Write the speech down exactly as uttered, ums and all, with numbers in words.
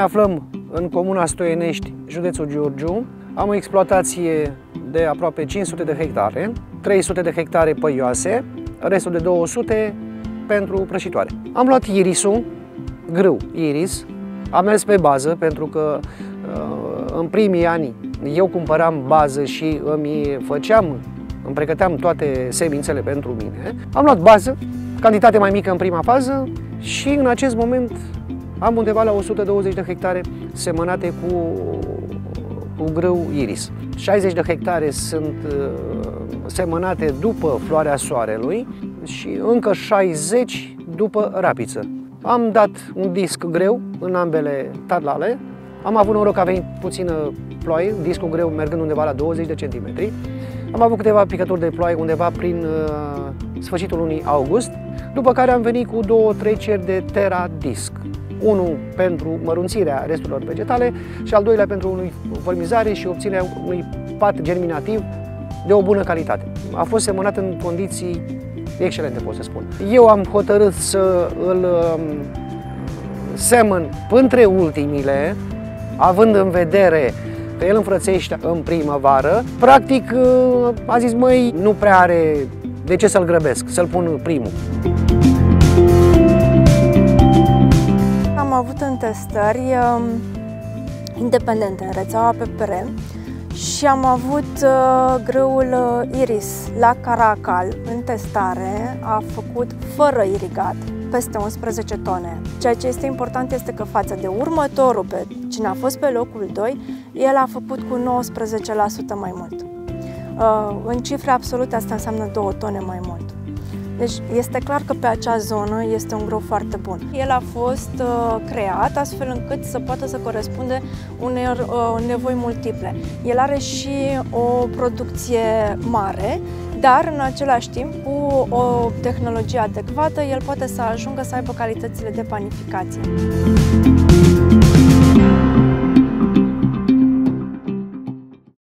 aflăm în comuna Stoienești, județul Giurgiu. Am o exploatație de aproape cinci sute de hectare, trei sute de hectare păioase, restul de două sute pentru prășitoare. Am luat irisul, grâu iris, am mers pe bază pentru că în primii ani eu cumpăram bază și îmi făceam, îmi pregăteam toate semințele pentru mine. Am luat bază, cantitate mai mică în prima fază și în acest moment am undeva la o sută douăzeci de hectare semănate cu, cu grâu iris. șaizeci de hectare sunt semănate după floarea soarelui și încă șaizeci după rapiță. Am dat un disc greu în ambele tarlale. Am avut noroc că a venit puțină ploaie, discul greu mergând undeva la douăzeci de centimetri. Am avut câteva picături de ploaie undeva prin uh, sfârșitul lunii august, după care am venit cu două, trei ceri de Terra Disc. Unul pentru mărunțirea resturilor vegetale și al doilea pentru uniformizare și obținerea unui pat germinativ de o bună calitate. A fost semănat în condiții excelente, pot să spun. Eu am hotărât să îl um, semăn între ultimile, având în vedere că el înfrățește în primăvară. Practic, a zis, măi, nu prea are de ce să-l grăbesc, să-l pun primul. Am avut în testări um, independente în rețeaua P P R și am avut uh, grâul uh, iris la Caracal în testare, a făcut fără irigat peste unsprezece tone. Ceea ce este important este că față de următorul, pe cine a fost pe locul doi, el a făcut cu nouăsprezece la sută mai mult. Uh, în cifre absolute asta înseamnă două tone mai mult. Deci este clar că pe acea zonă este un grâu foarte bun. El a fost uh, creat astfel încât să poată să corespunde unor uh, nevoi multiple. El are și o producție mare, dar în același timp, cu o tehnologie adecvată, el poate să ajungă să aibă calitățile de panificație.